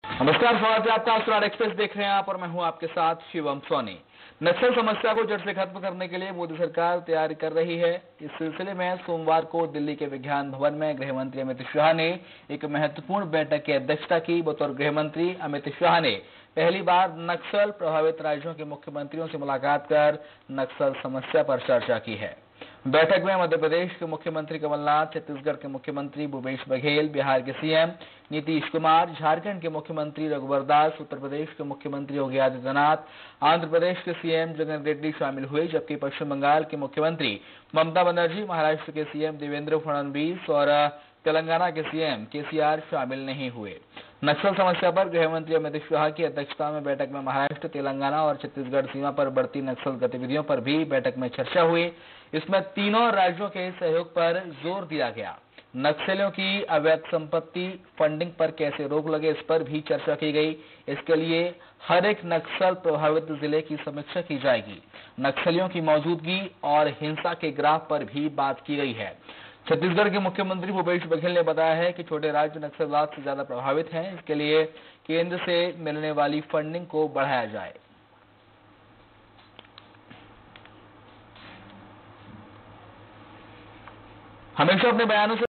नमस्कार, स्वागत है आपका। स्टार एक्सप्रेस देख रहे हैं आप और मैं हूं आपके साथ शिवम सोनी। नक्सल समस्या को जड़ से खत्म करने के लिए मोदी सरकार तैयारी कर रही है। इस सिलसिले में सोमवार को दिल्ली के विज्ञान भवन में गृह मंत्री अमित शाह ने एक महत्वपूर्ण बैठक की अध्यक्षता की। बतौर गृह मंत्री अमित शाह ने पहली बार नक्सल प्रभावित राज्यों के मुख्यमंत्रियों से मुलाकात कर नक्सल समस्या पर चर्चा की है। बैठक में मध्य प्रदेश के मुख्यमंत्री कमलनाथ, छत्तीसगढ़ के मुख्यमंत्री भूपेश बघेल, बिहार के सीएम नीतीश कुमार, झारखंड के मुख्यमंत्री रघुवर दास, उत्तर प्रदेश के मुख्यमंत्री योगी आदित्यनाथ, आंध्र प्रदेश के सीएम जगन रेड्डी शामिल हुए, जबकि पश्चिम बंगाल के मुख्यमंत्री ममता बनर्जी, महाराष्ट्र के सीएम देवेंद्र फडणवीस और तेलंगाना के सीएम केसीआर शामिल नहीं हुए। नक्सल समस्या पर गृह मंत्री अमित शाह की अध्यक्षता में बैठक में महाराष्ट्र, तेलंगाना और छत्तीसगढ़ सीमा पर बढ़ती नक्सल गतिविधियों पर भी बैठक में चर्चा हुई। इसमें तीनों राज्यों के सहयोग पर जोर दिया गया। नक्सलियों की अवैध संपत्ति फंडिंग पर कैसे रोक लगे, इस पर भी चर्चा की गई। इसके लिए हर एक नक्सल प्रभावित जिले की समीक्षा की जाएगी। नक्सलियों की मौजूदगी और हिंसा के ग्राफ पर भी बात की गई है। छत्तीसगढ़ के मुख्यमंत्री भूपेश बघेल ने बताया है कि छोटे राज्य नक्सलवाद से ज्यादा प्रभावित हैं। इसके लिए केंद्र से मिलने वाली फंडिंग को बढ़ाया जाए। हमेशा अपने बयानों से